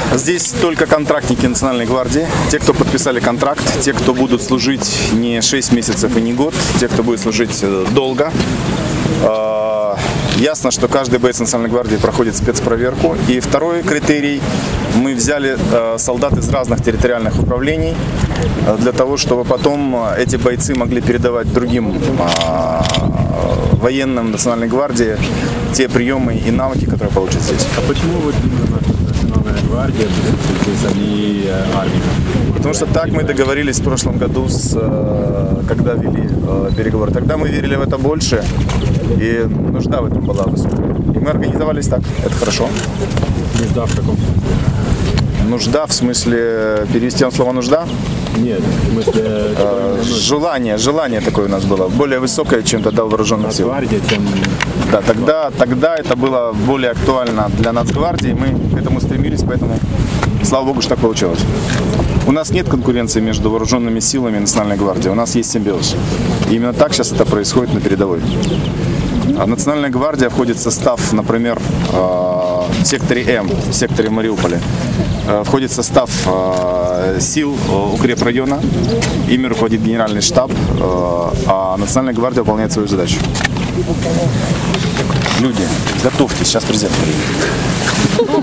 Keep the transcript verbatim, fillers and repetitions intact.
Здесь только контрактники Национальной гвардии, те, кто подписали контракт, те, кто будут служить не шесть месяцев и не год, те, кто будет служить долго. Ясно, что каждый боец Национальной гвардии проходит спецпроверку. И второй критерий, мы взяли солдат из разных территориальных управлений для того, чтобы потом эти бойцы могли передавать другим военным Национальной гвардии те приемы и навыки, которые получат здесь. А почему вот именно Национальная гвардия, а не армия? Потому что так мы договорились в прошлом году, с, когда вели переговоры. Тогда мы верили в это больше, и нужда в этом была высокая. И мы организовались так, это хорошо. Нужда в каком смысле? Нужда в смысле, перевести на слово нужда? Нет, в смысле... Э, желание, желание такое у нас было, более высокое, чем тогда у вооруженных сил. Нацгвардия, чем... Да, тогда, тогда это было более актуально для Нацгвардии, мы к этому стремились, поэтому слава богу, что так получилось. У нас нет конкуренции между вооруженными силами и Национальной гвардией, у нас есть симбиоз. И именно так сейчас это происходит на передовой. Национальная гвардия входит в состав, например, в секторе М, в секторе Мариуполя, входит в состав сил укрепрайона, ими руководит генеральный штаб, а Национальная гвардия выполняет свою задачу. Люди, готовьтесь, сейчас президент приедет.